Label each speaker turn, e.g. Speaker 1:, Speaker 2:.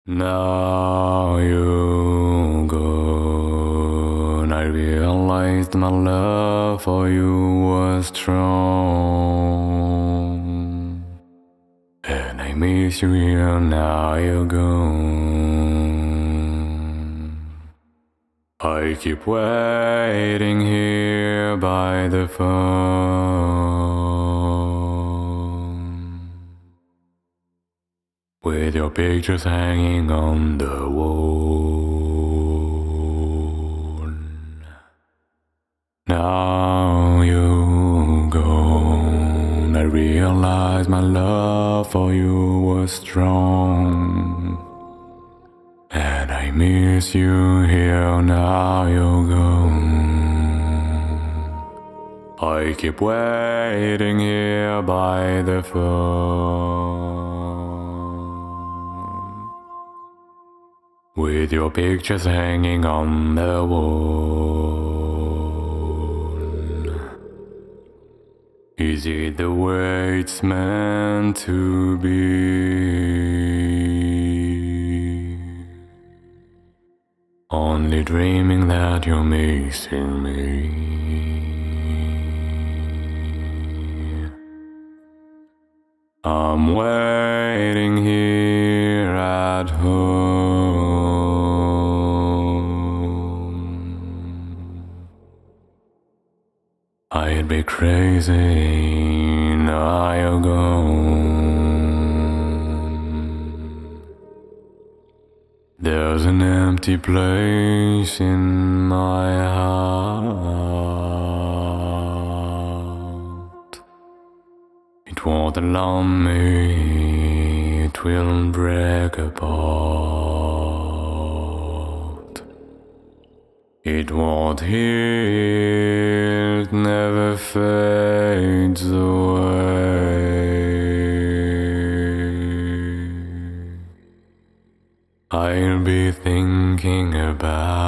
Speaker 1: Now you gone, I realized my love for you was strong, and I miss you here. Now you're gone. I keep waiting here by the phone, with your pictures hanging on the wall. Now you're gone, I realize my love for you was strong, and I miss you here. Now you're gone. I keep waiting here by the phone, with your pictures hanging on the wall. Is it the way it's meant to be? Only dreaming that you're missing me. I'm waiting here at home. I'd be crazy, now you're gone. There's an empty place in my heart. It won't allow me, it will break apart. It won't heal, it never fades away. I'll be thinking about